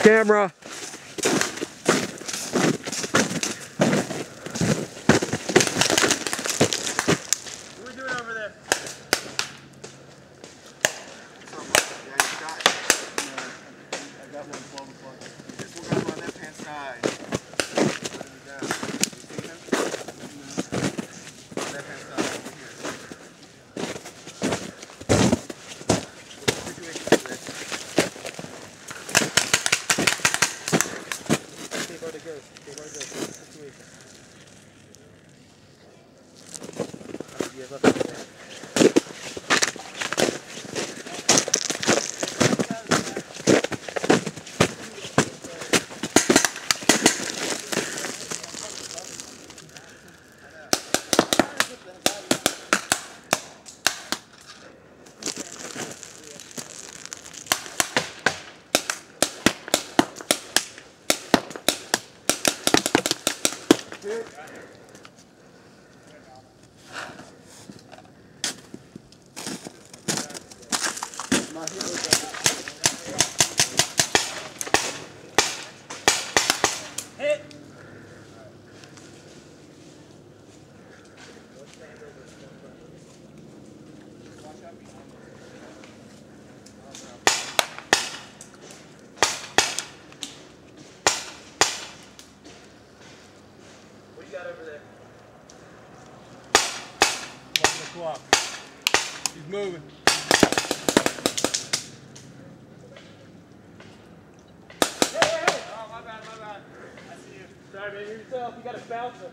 camera. What are we doing over there? I got one 12 o'clock. This one got him on left hand side. Down. You see him? Left hand side over here. What's the situation over there? Stay by the ghost. Stay by the ghost. What's the situation? You have left hand side. Hit! What do you got over there? 11 o'clock. He's moving. Hey! Oh, my bad. I see you. Sorry, man. Yourself. You got a bouncer.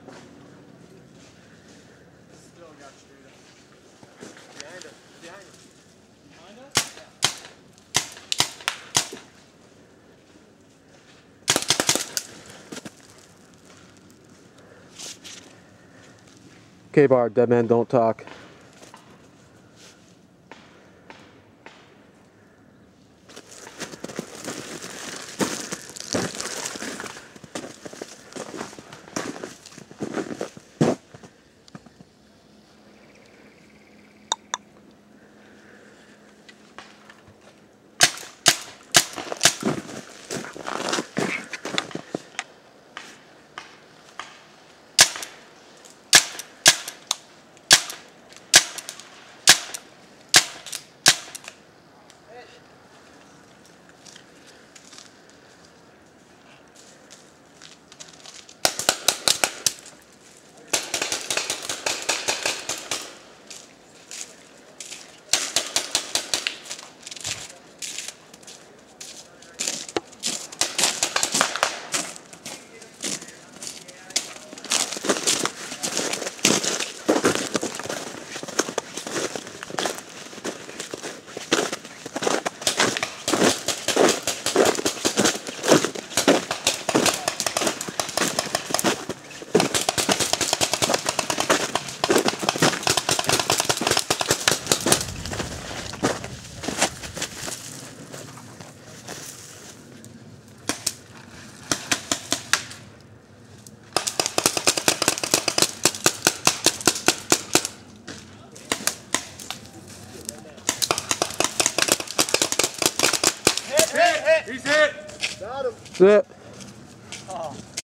Still got screwed up. Behind us. Behind us? Yeah. K-Bar, dead man don't talk. He's hit! Got him. That's it.